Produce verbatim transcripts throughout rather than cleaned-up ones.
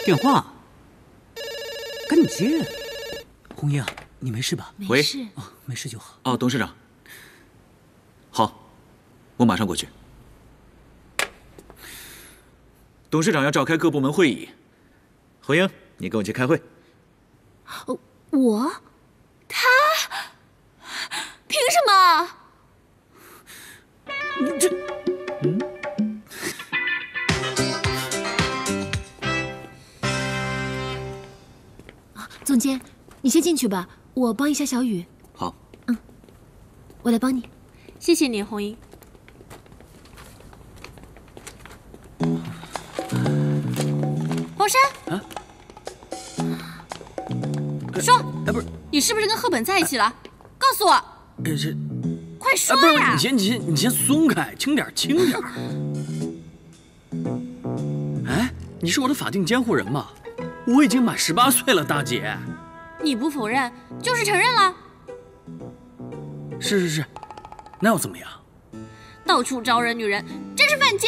电话，赶紧接。红英，你没事吧？ 没事。 哦，没事就好。 哦，董事长。好，我马上过去。董事长要召开各部门会议，红英，你跟我去开会。 哦，我？他？凭什么？ 你这，嗯。 总监，你先进去吧，我帮一下小雨。 好， 嗯，我来帮你。 谢谢你，红英。黄山， 啊， 说， 哎，不是， 你是不是跟赫本在一起了？告诉我。 呃，是， 快说呀！不呀！ 是，你先，你先，你先松开，轻点，轻点。哎，你是我的法定监护人嘛？ 我已经满十八岁了，大姐。 你不否认，就是承认了。 是是是，那又怎么样？ 到处招惹女人，真是犯贱。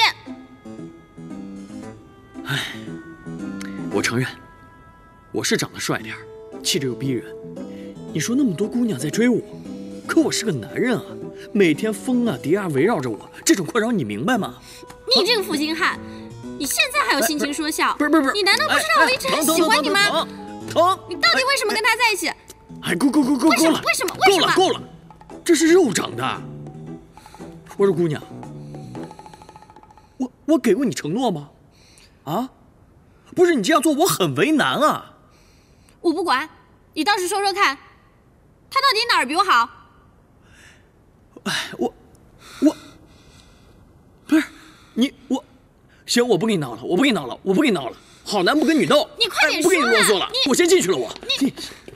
唉，我承认，我是长得帅点儿，气质又逼人。你说那么多姑娘在追我，可我是个男人啊，每天风啊蝶啊围绕着我，这种困扰你明白吗？ 你这个负心汉！ 你现在还有心情说笑？ 不是不是不是， 你难道不知道我一直很喜欢你吗？ 疼！ 你到底为什么跟他在一起？ 哎，够够够够够了！ 为什么？为什么？ 够了够了！这是肉长的。我说姑娘，我我给过你承诺吗？啊？不是你这样做，我很为难啊。 我不管，你倒是说说看，他到底哪儿比我好？ 哎，我我不是你我。 行，我不跟你闹了，我不跟你闹了，我不跟你闹了。好男不跟女斗， 你快点说、哎！不跟你啰嗦了，我先进去了。我你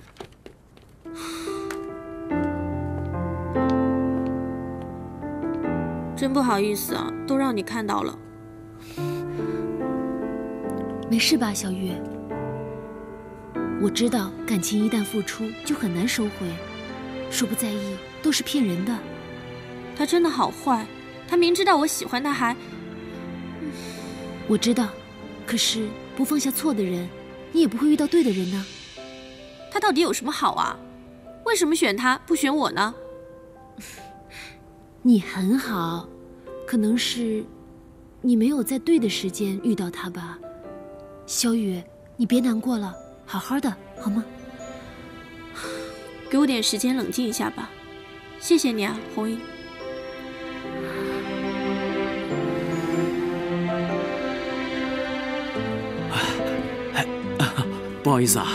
真不好意思啊，都让你看到了。 没事吧，小雨？我知道感情一旦付出就很难收回，说不在意都是骗人的。 他真的好坏，他明知道我喜欢他还…… 我知道，可是不放下错的人，你也不会遇到对的人呢。 他到底有什么好啊？为什么选他不选我呢？ 你很好，可能是你没有在对的时间遇到他吧。小雨，你别难过了，好好的，好吗？ 给我点时间冷静一下吧。谢谢你啊，红英。 不好意思啊，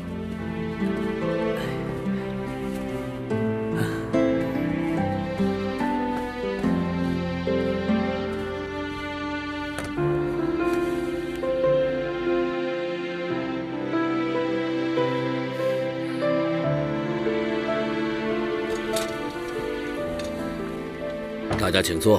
大家请坐。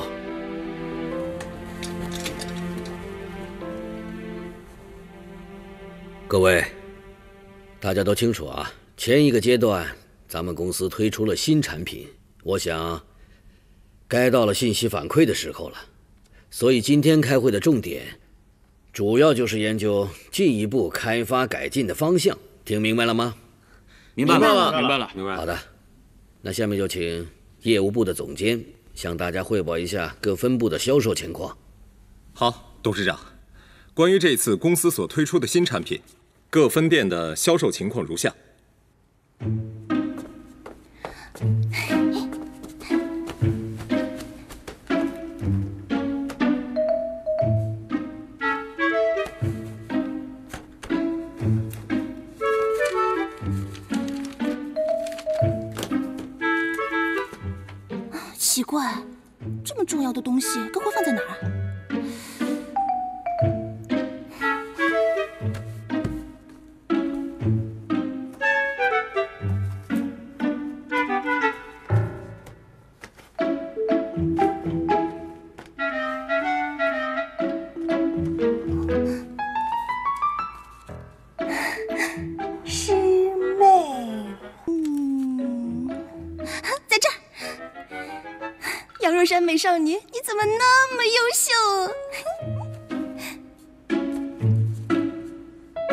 各位，大家都清楚啊，前一个阶段咱们公司推出了新产品，我想该到了信息反馈的时候了。所以今天开会的重点，主要就是研究进一步开发改进的方向。听明白了吗？ 明白了， 明白了，明白了。 好的，那下面就请业务部的总监向大家汇报一下各分部的销售情况。 好，董事长，关于这次公司所推出的新产品。 各分店的销售情况如下。 奇怪，这么重要的东西该会放在哪儿啊？ 山美少女，你怎么那么优秀？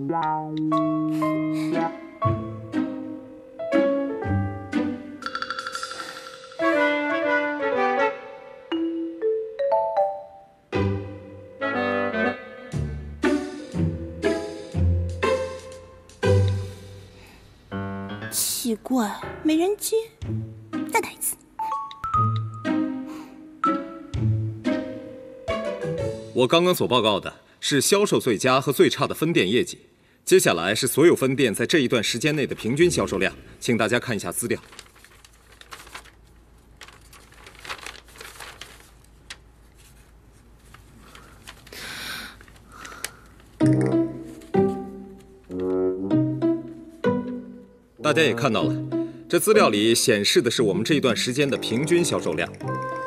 奇怪，没人接，再打一次。 我刚刚所报告的是销售最佳和最差的分店业绩，接下来是所有分店在这一段时间内的平均销售量，请大家看一下资料。大家也看到了，这资料里显示的是我们这一段时间的平均销售量。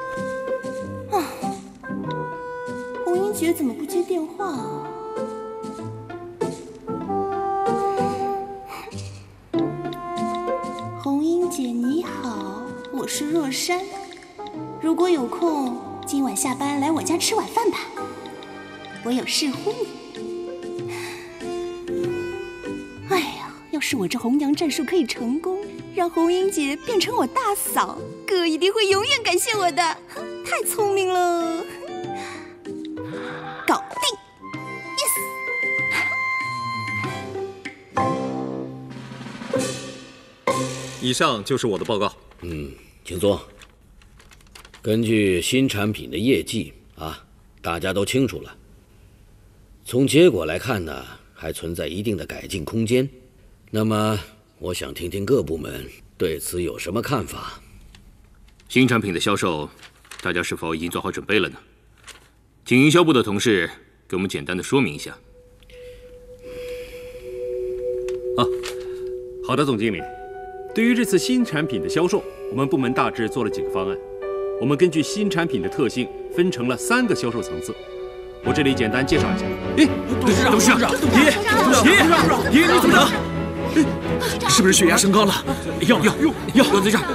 红英姐怎么不接电话啊？红英姐你好，我是若山。如果有空，今晚下班来我家吃晚饭吧，我有事呼你。哎呀，要是我这红娘战术可以成功，让红英姐变成我大嫂，哥一定会永远感谢我的，太聪明了。搞定 ，yes。 以上就是我的报告。 嗯，请坐。根据新产品的业绩啊，大家都清楚了。从结果来看呢，还存在一定的改进空间。那么，我想听听各部门对此有什么看法。 新产品的销售，大家是否已经做好准备了呢？请营销部的同事给我们简单的说明一下。 啊，好的，总经理。对于这次新产品的销售，我们部门大致做了几个方案。我们根据新产品的特性，分成了三个销售层次。我这里简单介绍一下。 哎，董事长，董事长，爷爷，爷爷，你怎么了？哎，是不是血压升高了？药药药药药在这儿。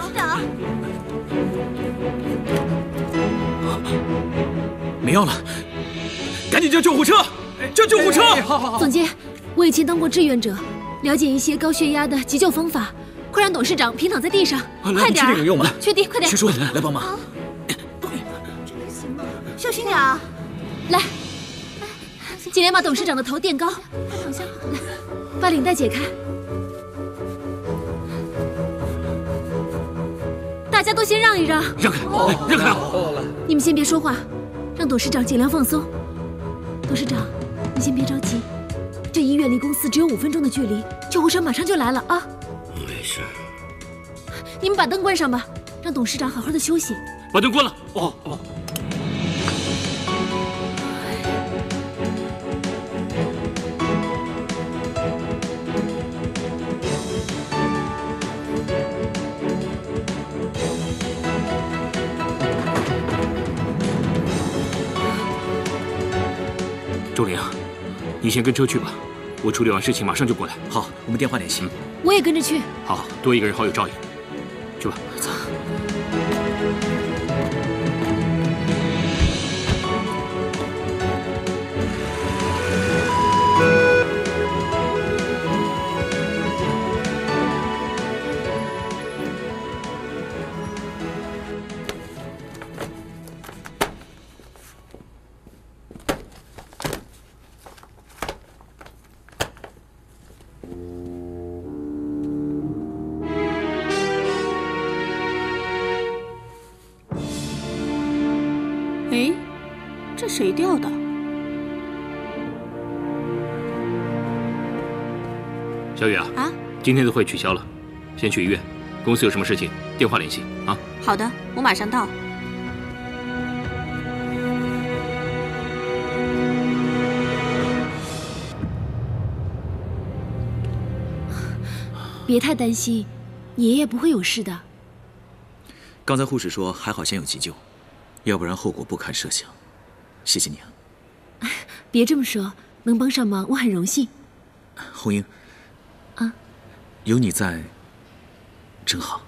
没药了，赶紧叫救护车！叫救护车！ 好好好。总监，我以前当过志愿者，了解一些高血压的急救方法。快让董事长平躺在地上，快点！ 确定有用吗？ 确定，快点！ 师叔，来帮忙。 小心点啊！ 来，尽量把董事长的头垫高，躺下。来，把领带解开。大家都先让一让。 让开，让开！ 你们先别说话，让董事长尽量放松。董事长，你先别着急，这医院离公司只有五分钟的距离，救护车马上就来了啊！ 没事。 你们把灯关上吧，让董事长好好的休息。 把灯关了。哦哦。周玲，你先跟车去吧，我处理完事情马上就过来。 好，我们电话联系。 我也跟着去。 好，多一个人好有照应。去吧。走。 哎，这谁掉的？ 小雨啊， 啊， 今天的会取消了，先去医院。公司有什么事情，电话联系啊。 好的，我马上到。 别太担心，爷爷不会有事的。 刚才护士说还好先有急救，要不然后果不堪设想。谢谢你啊。 别这么说，能帮上忙我很荣幸。 红英， 啊， 有你在，真好。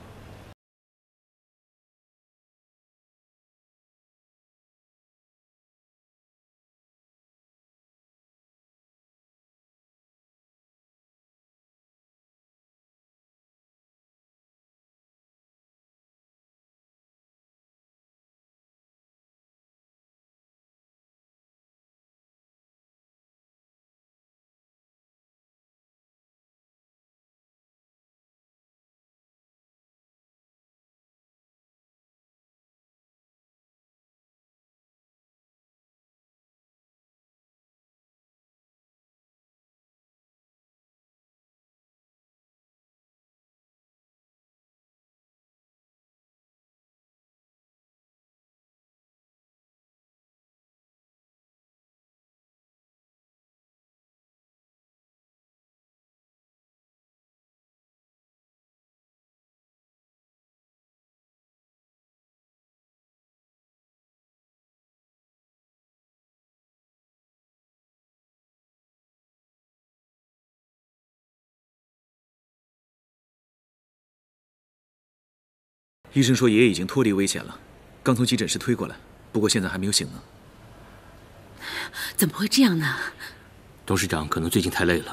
医生说爷爷已经脱离危险了，刚从急诊室推过来，不过现在还没有醒呢。 怎么会这样呢？ 董事长可能最近太累了。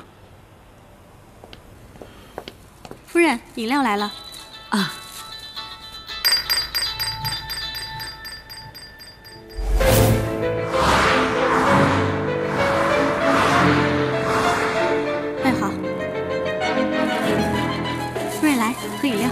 夫人，饮料来了。 啊。 喝饮料。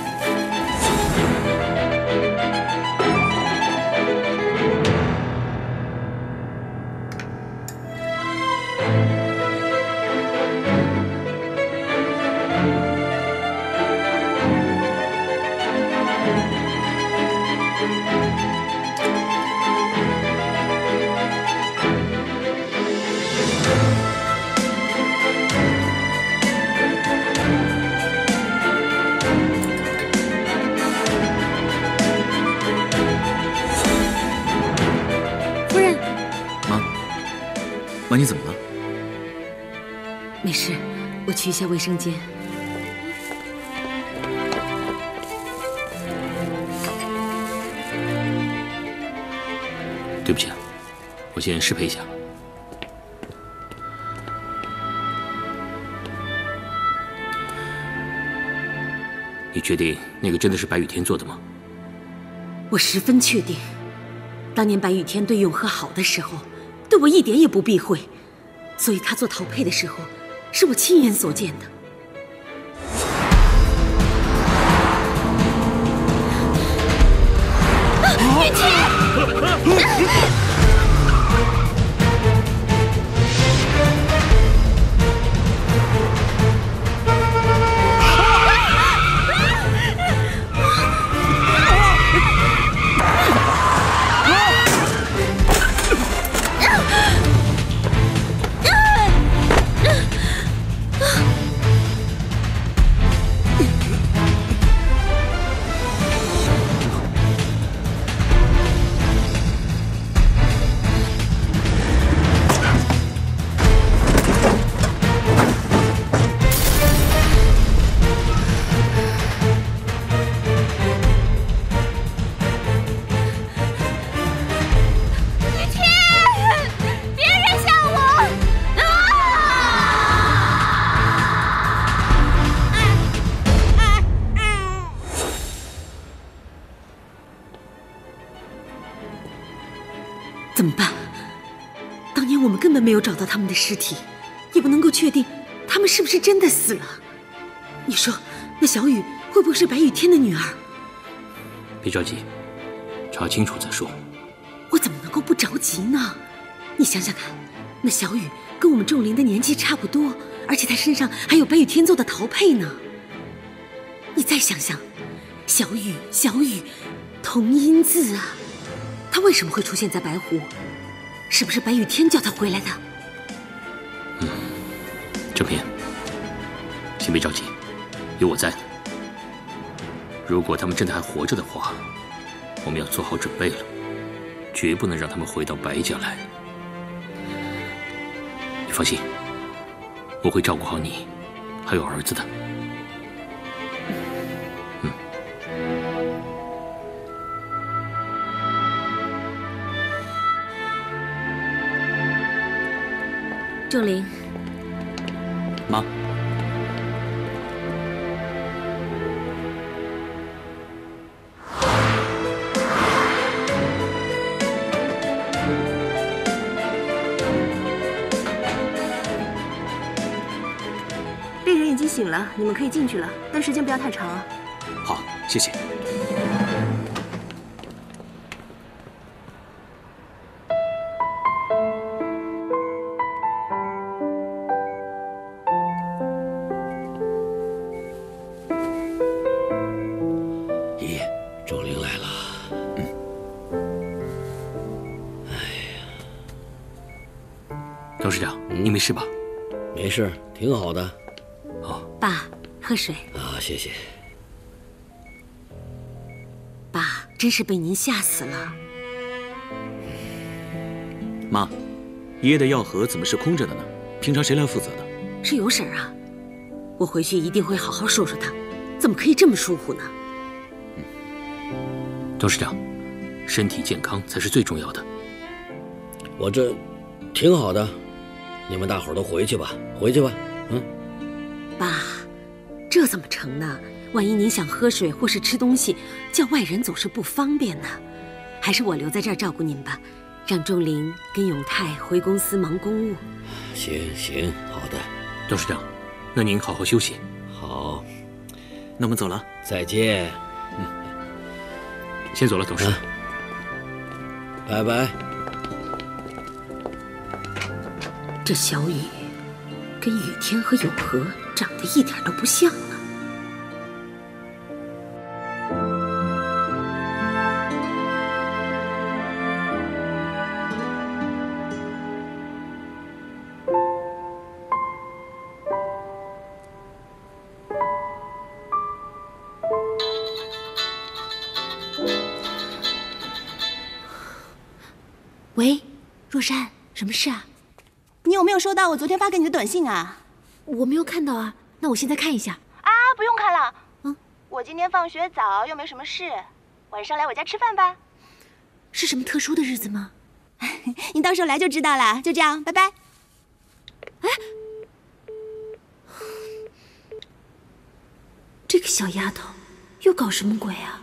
妈，你怎么了？ 没事，我去一下卫生间。 对不起啊，我先失陪一下。你确定那个真的是白雨天做的吗？ 我十分确定。当年白雨天对永和好的时候，对我一点也不避讳，所以他做陶佩的时候，是我亲眼所见的。 啊，雨天！ 怎么办？当年我们根本没有找到他们的尸体，也不能够确定他们是不是真的死了。你说，那小雨会不会是白雨天的女儿？ 别着急，查清楚再说。 我怎么能够不着急呢？你想想看，那小雨跟我们仲林的年纪差不多，而且她身上还有白雨天做的陶佩呢。你再想想，小雨，小雨，同音字啊！他为什么会出现在白湖？是不是白雨天叫他回来的？ 嗯，正平，先别着急，有我在呢。如果他们真的还活着的话，我们要做好准备了，绝不能让他们回到白家来。你放心，我会照顾好你，还有儿子的。嗯。 仲林， 妈， 病人已经醒了，你们可以进去了，但时间不要太长啊。 好，谢谢。 董事长，你没事吧？ 没事，挺好的。 哦， 爸，喝水。 啊，谢谢。 爸，真是被您吓死了。 妈，爷爷的药盒怎么是空着的呢？平常谁来负责的？ 是尤婶啊，我回去一定会好好说说他，怎么可以这么疏忽呢？ 董事长，身体健康才是最重要的。 我这挺好的，你们大伙儿都回去吧，回去吧。嗯， 爸，这怎么成呢？万一您想喝水或是吃东西，叫外人总是不方便呢。还是我留在这儿照顾您吧，让钟灵跟永泰回公司忙公务。 行行，好的。 董事长，那您好好休息。 好， 那我们走了， 再见。 嗯，先走了，董事。啊、 拜拜。 这小雨跟雨天和永和长得一点都不像呢。 喂，若珊，什么事啊？ 你有没有收到我昨天发给你的短信啊？ 我没有看到啊，那我现在看一下。 啊，不用看了。嗯，我今天放学早，又没什么事，晚上来我家吃饭吧。 是什么特殊的日子吗？ 你到时候来就知道了。就这样，拜拜。 哎，这个小丫头又搞什么鬼啊？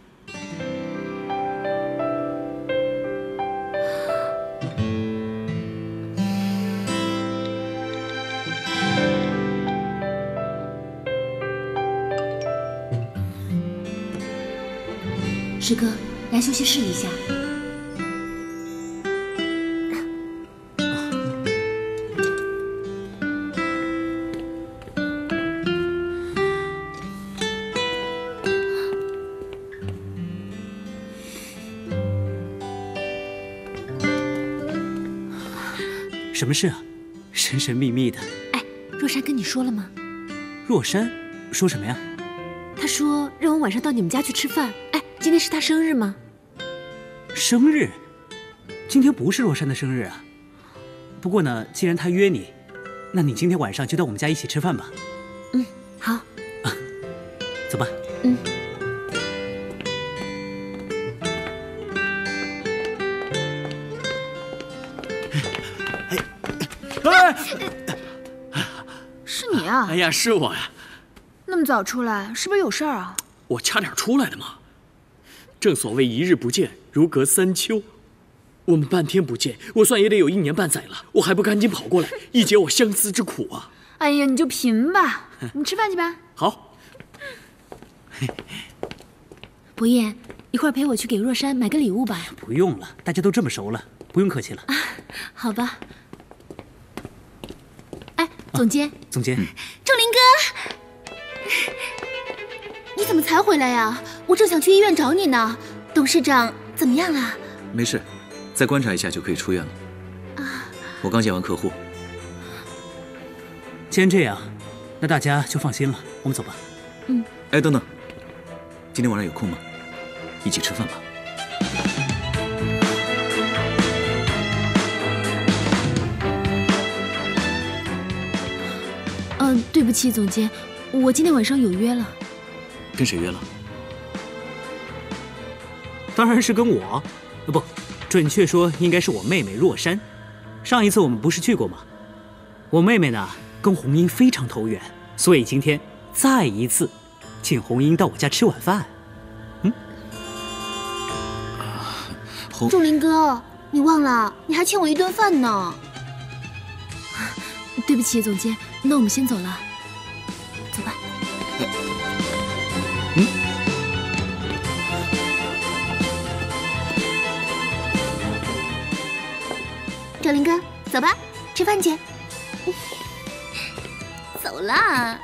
师哥，来休息室一下。 什么事啊？神神秘秘的。 哎，若珊跟你说了吗？ 若珊说什么呀？ 她说让我晚上到你们家去吃饭。哎，今天是她生日吗？ 生日？今天不是若珊的生日啊。不过呢，既然她约你，那你今天晚上就到我们家一起吃饭吧。 嗯，好。 啊，走吧。 嗯。 是你啊！ 哎呀，是我呀！ 那么早出来，是不是有事儿啊？ 我差点出来的嘛。正所谓一日不见，如隔三秋。我们半天不见，我算也得有一年半载了，我还不赶紧跑过来，一解我相思之苦啊！ 哎呀，你就贫吧，你吃饭去吧。 好。 伯彦，一会儿陪我去给若珊买个礼物吧。 不用了，大家都这么熟了，不用客气了。 啊，好吧。哎，总监， 啊、总监， 仲林哥，你怎么才回来呀？我正想去医院找你呢。董事长怎么样了？ 没事，再观察一下就可以出院了。啊，我刚见完客户。 既然这样，那大家就放心了。我们走吧。 嗯。 哎，等等，今天晚上有空吗？一起吃饭吧。 嗯，对不起，总监，我今天晚上有约了。 跟谁约了？ 当然是跟我，不，准确说应该是我妹妹若珊。上一次我们不是去过吗？我妹妹呢跟红英非常投缘，所以今天再一次请红英到我家吃晚饭。嗯。 啊，红。 仲林哥，你忘了，你还欠我一顿饭呢。对不起，总监，那我们先走了，走吧。 嗯。 仲林哥，走吧，吃饭去。走啦。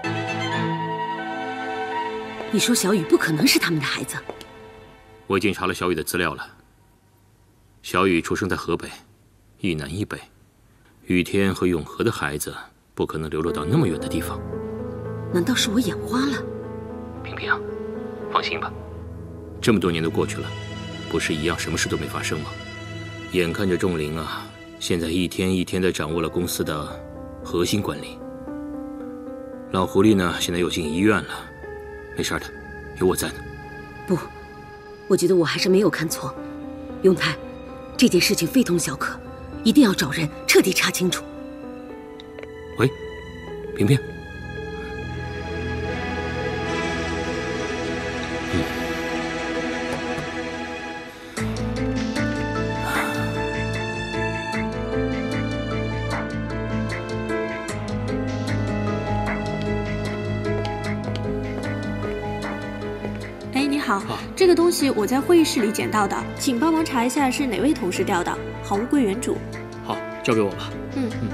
你说小雨不可能是他们的孩子？ 我已经查了小雨的资料了。小雨出生在河北，一南一北。雨天和永和的孩子不可能流落到那么远的地方。 难道是我眼花了？ 萍萍，放心吧，这么多年都过去了，不是一样什么事都没发生吗？眼看着仲林啊，现在一天一天地掌握了公司的核心管理。老狐狸呢，现在又进医院了，没事的，有我在呢。 不， 我觉得我还是没有看错。永泰，这件事情非同小可，一定要找人彻底查清楚。 喂，萍萍。 好，这个东西我在会议室里捡到的，请帮忙查一下是哪位同事掉的。好物归原主。 好，交给我吧。 嗯嗯。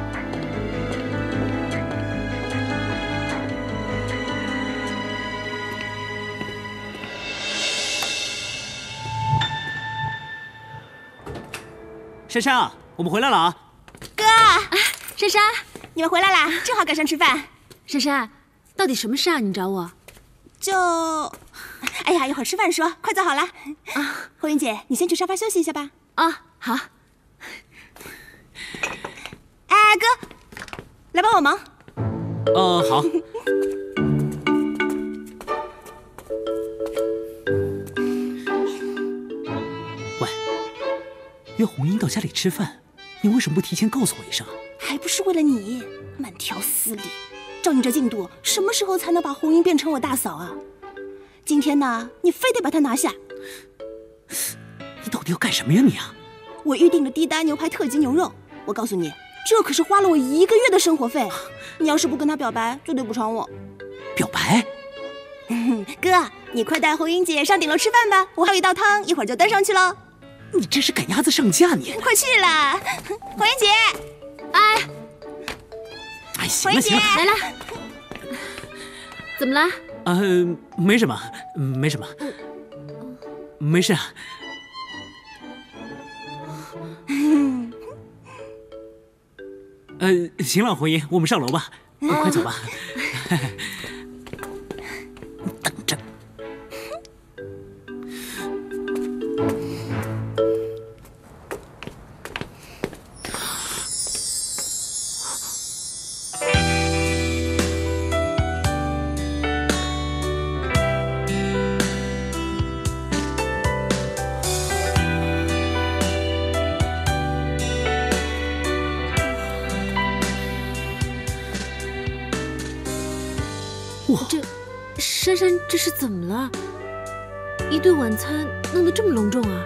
珊珊啊，我们回来了啊！ 哥， 珊珊， 你们回来啦，正好赶上吃饭。 珊珊，到底什么事啊？你找我？ 就，哎呀，一会儿吃饭说，快坐好了。啊，红云姐，你先去沙发休息一下吧。 啊，好。 哎，哥，来帮我忙。 哦，好。喂，约红英到家里吃饭，你为什么不提前告诉我一声？ 还不是为了你，慢条斯理。照你这进度，什么时候才能把红英变成我大嫂啊？今天呢，你非得把她拿下。 你到底要干什么呀你啊？ 我预定了低单牛排特级牛肉，我告诉你，这可是花了我一个月的生活费。你要是不跟她表白，就对不偿我。 表白？ 哥，你快带红英姐上顶楼吃饭吧，我还有一道汤，一会儿就端上去喽。 你这是赶鸭子上架你！ 快去啦，红英姐！ 哎。 哎，行了行了， 来了，怎么了？ 呃，没什么，没什么，没事啊。呃，行了，红英，我们上楼吧，呃、快走吧。等着。 这，珊珊这是怎么了？一顿晚餐弄得这么隆重啊！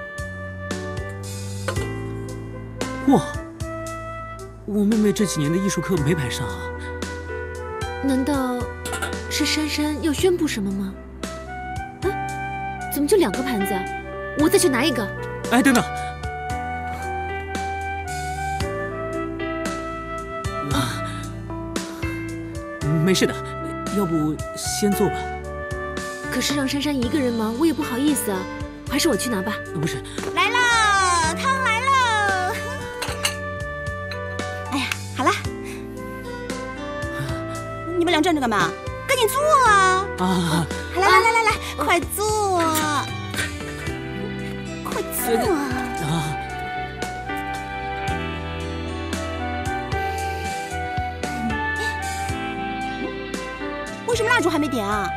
哇，我妹妹这几年的艺术课没排上啊？ 难道是珊珊要宣布什么吗？啊，怎么就两个盘子？我再去拿一个。 哎，等等。啊，没事的。要不先坐吧。 可是让珊珊一个人忙，我也不好意思啊。还是我去拿吧。 不是， 来喽，汤来喽！哎呀，好了，你们俩站着干嘛？赶紧坐啊！ 啊！ 来来来来来，快坐，快坐啊！为什么蜡烛还没点啊？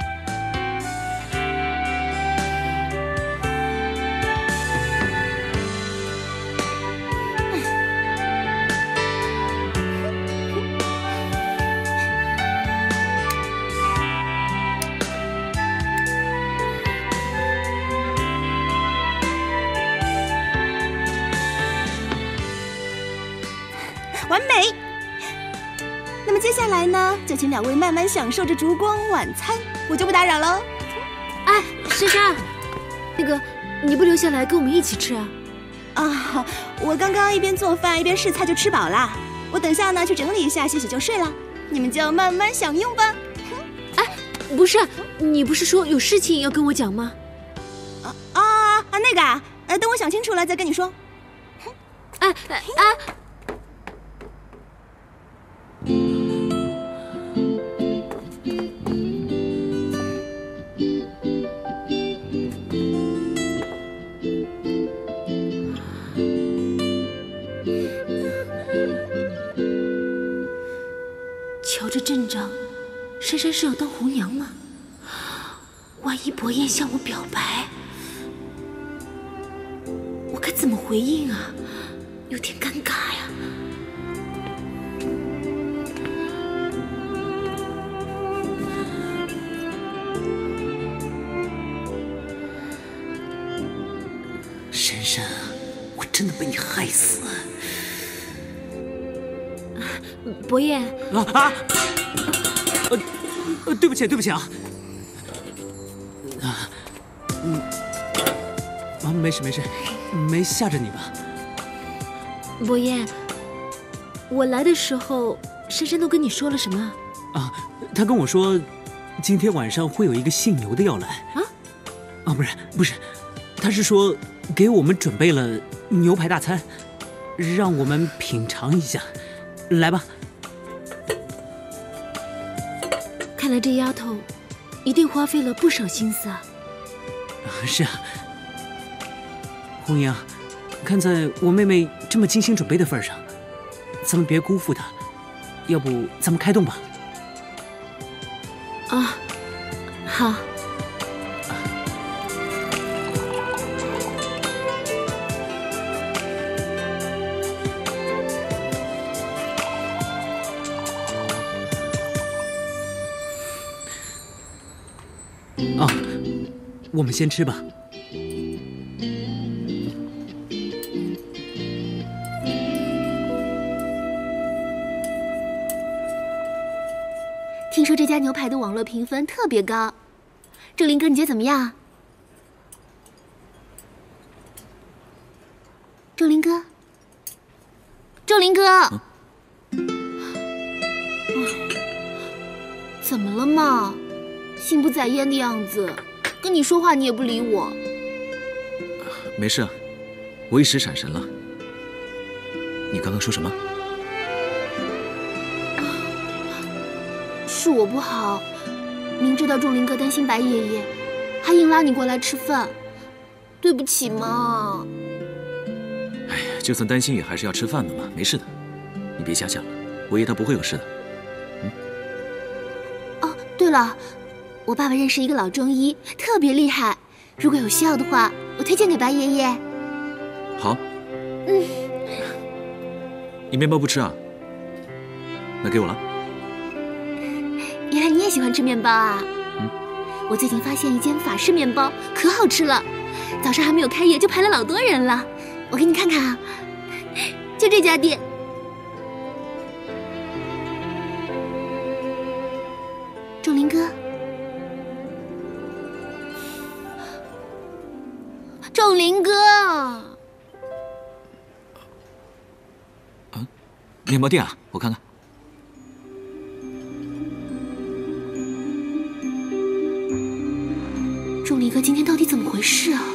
完美。那么接下来呢，就请两位慢慢享受着烛光晚餐，我就不打扰喽。 哎，珊珊，那个你不留下来跟我们一起吃啊？ 啊，我刚刚一边做饭一边试菜就吃饱了，我等下呢去整理一下，洗洗就睡了，你们就慢慢享用吧。 哎，不是，你不是说有事情要跟我讲吗？ 啊啊啊，那个啊，呃，等我想清楚了再跟你说。 哎哎哎。 瞧这阵仗，珊珊是要当红娘吗？万一伯言向我表白， 该怎么回应啊？有点尴尬呀。 珊珊啊，我真的被你害死。 伯爷啊啊！呃呃，对不起，对不起啊。啊，嗯，啊，没事没事，没吓着你吧？ 伯爷，我来的时候，珊珊都跟你说了什么？ 啊，她跟我说，今天晚上会有一个姓牛的要来。 啊？ 啊，不是不是，她是说给我们准备了牛排大餐，让我们品尝一下。来吧。 看来这丫头一定花费了不少心思啊。 是啊，红英啊，看在我妹妹这么精心准备的份上，咱们别辜负她。要不咱们开动吧？ 啊，好。 啊，我们先吃吧。 听说这家牛排的网络评分特别高，周林哥，你觉得怎么样？周林哥，周林哥，嗯、怎么了嘛？心不在焉的样子，跟你说话你也不理我。 没事啊，我一时闪神了。你刚刚说什么？ 是我不好，明知道仲林哥担心白爷爷，还硬拉你过来吃饭，对不起嘛。 哎呀，就算担心也还是要吃饭的嘛，没事的，你别瞎想了，我爷他不会有事的。嗯。 哦，对了。我爸爸认识一个老中医，特别厉害。如果有需要的话，我推荐给白爷爷。 好。 嗯。 你面包不吃啊？那给我了。 原来你也喜欢吃面包啊？ 嗯。 我最近发现一间法式面包，可好吃了。早上还没有开业就排了老多人了。我给你看看啊，就这家店。仲林哥。仲林哥， 啊，面包店啊，我看看。 仲林哥今天到底怎么回事啊？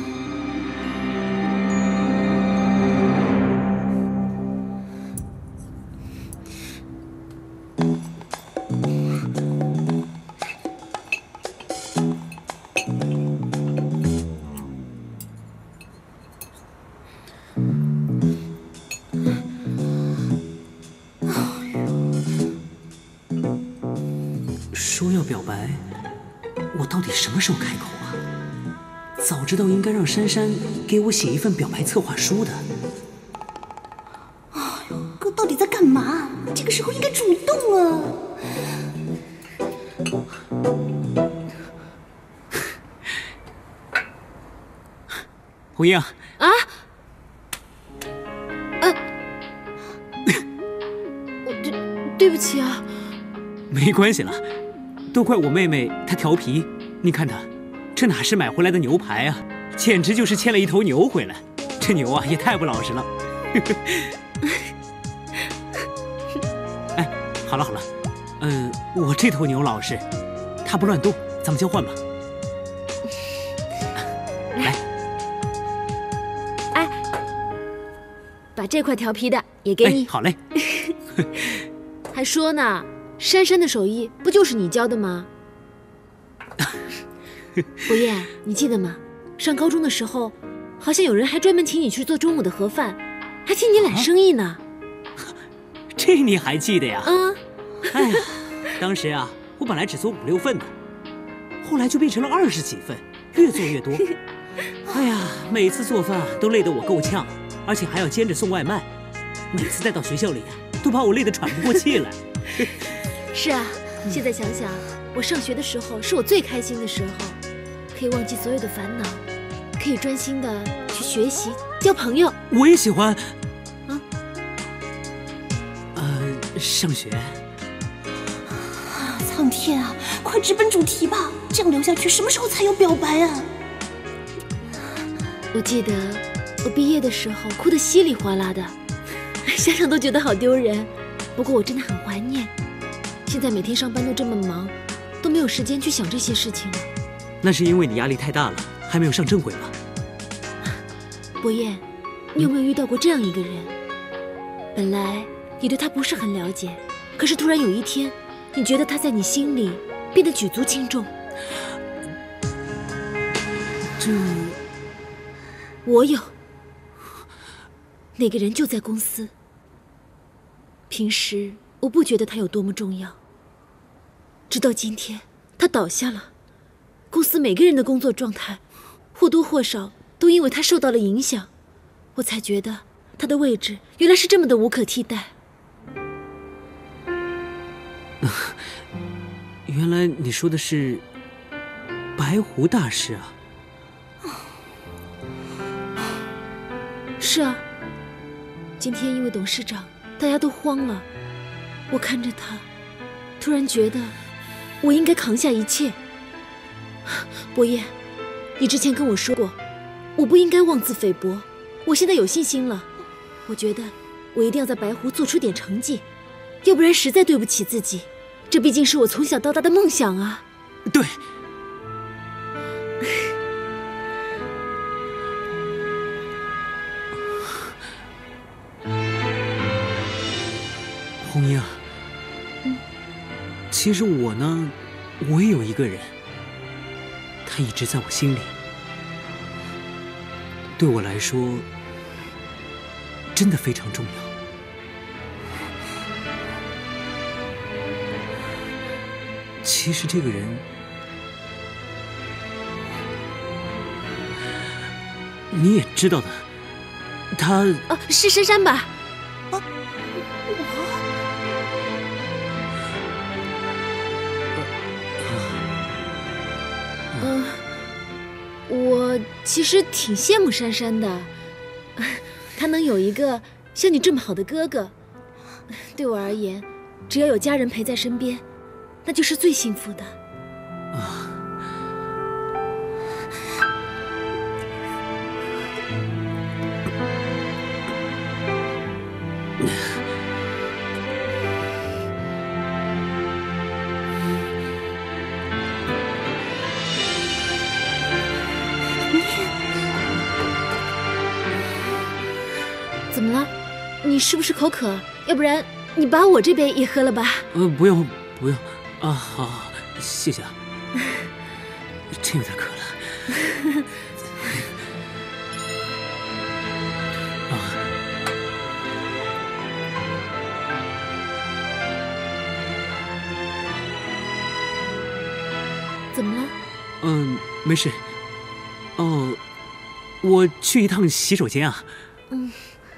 说要表白，我到底什么时候开口啊？早知道应该让珊珊给我写一份表白策划书的。 哎呦，哥到底在干嘛？这个时候应该主动啊！ 红英啊！ 啊？呃，我对对不起啊。 没关系了，都怪我妹妹她调皮。你看她，这哪是买回来的牛排啊，简直就是牵了一头牛回来。这牛啊也太不老实了。哎，好了好了，呃，我这头牛老实，它不乱动，咱们交换吧。来， 哎，把这块调皮的也给你。 哎、好嘞。 还说呢，珊珊的手艺不就是你教的吗？伯爷，你记得吗？上高中的时候，好像有人还专门请你去做中午的盒饭，还替你揽生意呢。 啊、这你还记得呀？ 嗯。 哎呀，当时啊，我本来只做五六份的，后来就变成了二十几份，越做越多。 哎呀，每次做饭都累得我够呛，而且还要兼着送外卖，每次带到学校里啊，都把我累得喘不过气来。 是啊，现在想想，我上学的时候是我最开心的时候，可以忘记所有的烦恼，可以专心的去学习、交朋友。 我也喜欢， 啊， 呃，上学。 啊，苍天啊，快直奔主题吧！这样聊下去，什么时候才有表白啊？ 我记得我毕业的时候哭得稀里哗啦的，想想都觉得好丢人。不过我真的很怀念。现在每天上班都这么忙，都没有时间去想这些事情了。 那是因为你压力太大了，还没有上正轨吧？ 博彦，你有没有遇到过这样一个人？本来你对他不是很了解，可是突然有一天，你觉得他在你心里变得举足轻重。 这， 我有。那个人就在公司。平时我不觉得他有多么重要，直到今天他倒下了，公司每个人的工作状态或多或少都因为他受到了影响，我才觉得他的位置原来是这么的无可替代。 原来你说的是白狐大师啊？ 是啊，今天因为董事长，大家都慌了。我看着他，突然觉得我应该扛下一切。博彦，你之前跟我说过，我不应该妄自菲薄。我现在有信心了，我觉得我一定要在白狐做出点成绩，要不然实在对不起自己。这毕竟是我从小到大的梦想啊。 对。红英， 嗯， 其实我呢，我也有一个人，他一直在我心里，对我来说，真的非常重要。其实这个人，你也知道的，他啊，是珊珊吧？ 啊， 呃，我其实挺羡慕珊珊的，她能有一个像你这么好的哥哥。对我而言，只要有家人陪在身边，那就是最幸福的。 啊。 怎么了？你是不是口渴？要不然你把我这杯也喝了吧。 呃，不用，不用，啊，好，好，谢谢啊。真有点渴了。啊。 怎么了？ 嗯，没事。哦，我去一趟洗手间啊。 嗯。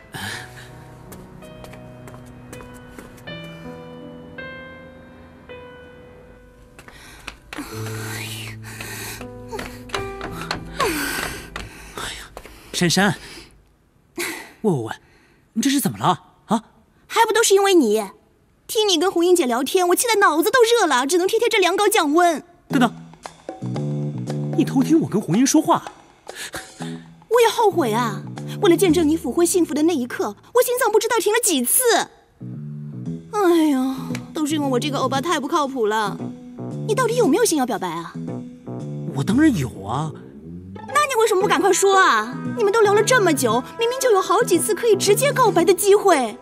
珊珊，问问问，你这是怎么了啊？ 还不都是因为你？听你跟红英姐聊天，我气得脑子都热了，只能贴贴这凉糕降温。 等等，你偷听我跟红英说话？ 我也后悔啊！为了见证你抚慰幸福的那一刻，我心脏不知道停了几次。哎呀，都是因为我这个欧巴太不靠谱了。你到底有没有心要表白啊？ 我当然有啊。 那你为什么不赶快说啊？你们都聊了这么久，明明就有好几次可以直接告白的机会。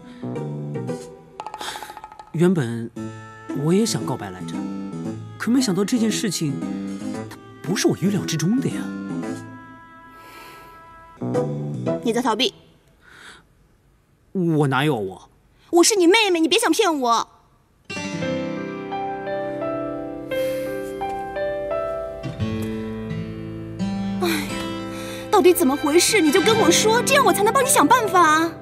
原本我也想告白来着，可没想到这件事情，它不是我预料之中的呀。 你在逃避？ 我哪有我？ 我是你妹妹，你别想骗我。哎呀， 到底怎么回事，你就跟我说，这样我才能帮你想办法啊。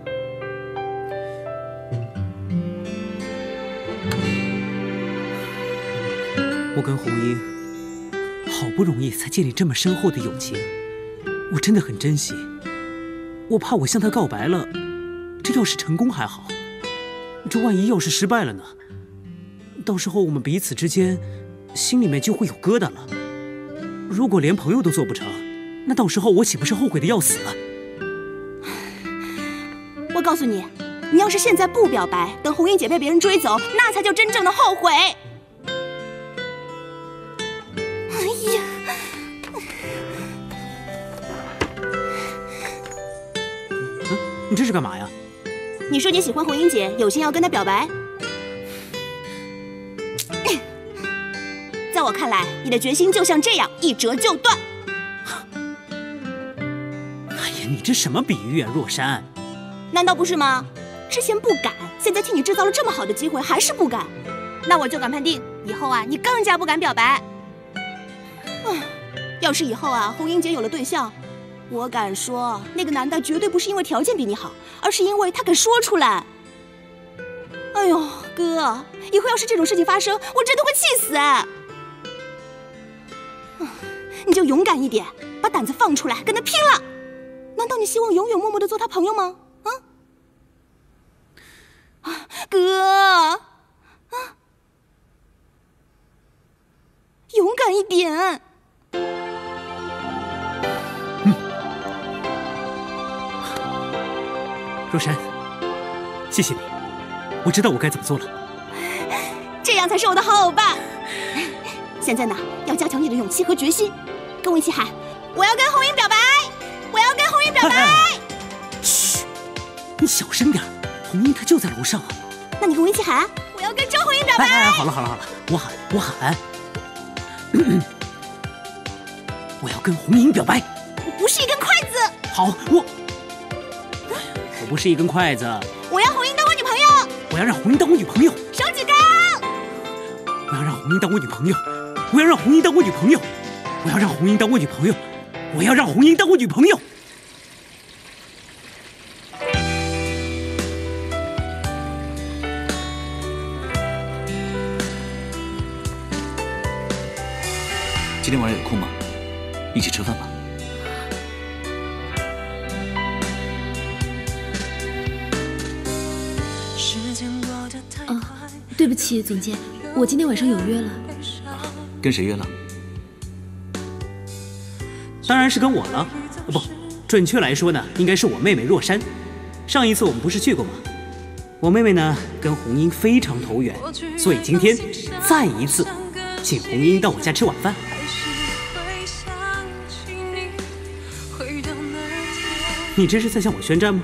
我跟红英好不容易才建立这么深厚的友情，我真的很珍惜。我怕我向她告白了，这要是成功还好，这万一要是失败了呢？到时候我们彼此之间心里面就会有疙瘩了。如果连朋友都做不成，那到时候我岂不是后悔的要死了？ 我告诉你，你要是现在不表白，等红英姐被别人追走，那才叫真正的后悔。哎呀！ 嗯，你这是干嘛呀？ 你说你喜欢红英姐，有心要跟她表白。在我看来，你的决心就像这样一折就断。 哎呀，你这什么比喻啊，若山？ 难道不是吗？之前不敢，现在替你制造了这么好的机会，还是不敢。那我就敢判定，以后啊，你更加不敢表白。啊，要是以后啊，红英姐有了对象，我敢说，那个男的绝对不是因为条件比你好，而是因为他肯说出来。哎呦，哥，以后要是这种事情发生，我真的会气死哎！你就勇敢一点，把胆子放出来，跟他拼了！难道你希望永远默默的做他朋友吗？啊，啊哥，啊，勇敢一点！ 嗯，若山，谢谢你，我知道我该怎么做了。 这样才是我的好欧巴。现在呢，要加强你的勇气和决心。跟我一起喊：我要跟红英表白！我要跟红英表白！ 嘘，你小声点，红英她就在楼上。 那你跟我一起喊：我要跟周红英表白！ 哎哎，好了好了好了，我喊我喊，我要跟红英表白。 我不是一根筷子。 好，我我不是一根筷子。 我要红英当我女朋友。 我要让红英当我女朋友。 手举高！ 我要让红英当我女朋友。我要让红英当我女朋友。我要让红英当我女朋友，我要让红英当我女朋友。 今天晚上有空吗？一起吃饭吧。 哦，对不起，总监，我今天晚上有约了。 跟谁约了？ 当然是跟我了，不，准确来说呢，应该是我妹妹若山。上一次我们不是去过吗？我妹妹呢跟红英非常投缘，所以今天再一次请红英到我家吃晚饭。你这是在向我宣战吗？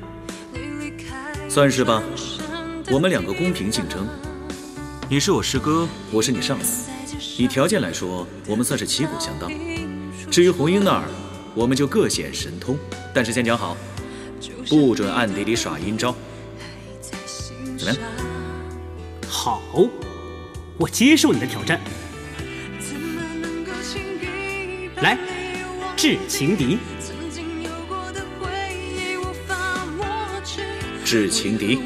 算是吧，我们两个公平竞争。你是我师哥，我是你上司，以条件来说，我们算是旗鼓相当。至于红英那儿，我们就各显神通，但是先讲好，不准暗地里耍阴招，怎么样？ 好，我接受你的挑战。来，掷情敌。 掷情敌。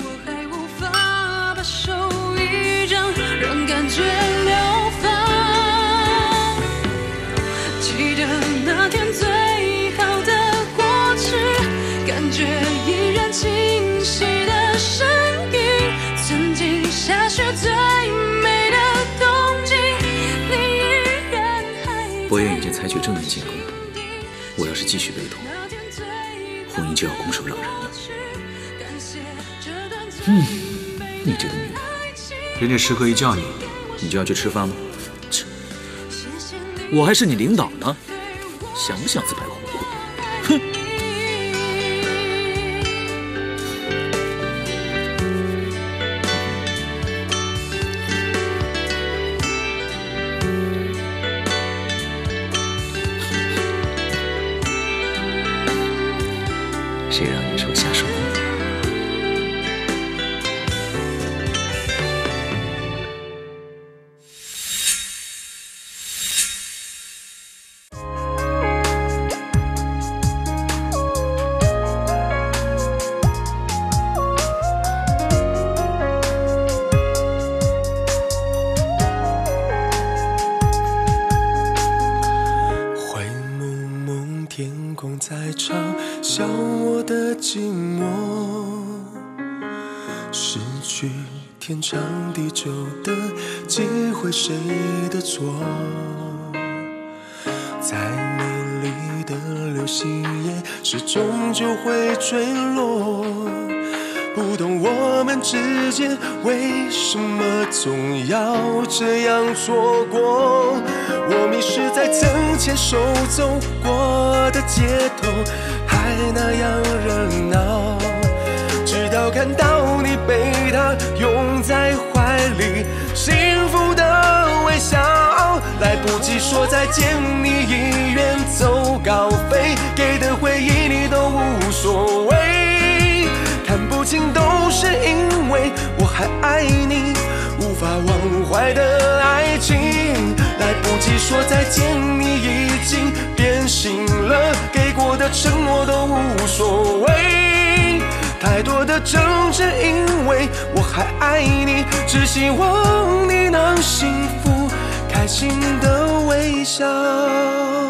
博彦已经采取正面进攻，我要是继续被动，红英就要拱手让人了。嗯，你这个女人，人家师哥一叫你，你就要去吃饭吗？切，我还是你领导呢，想不想自白乎乎？哼！谁让你手下手？ 天空在嘲笑我的寂寞，失去天长地久的机会，谁的错？再美丽的流星也是终究会坠落。不懂我们之间为什么总要这样错过。我迷失在曾牵手走过的街头，还那样热闹，直到看到你被他拥在怀里，幸福的微笑。来不及说再见，你已远走高飞，给的回忆你都无所谓，看不清都是因为我还爱你，无法忘怀的爱情。来不及说再见，你已经变心了，给过的承诺都无所谓，太多的争执，因为我还爱你，只希望你能幸福开心的微笑。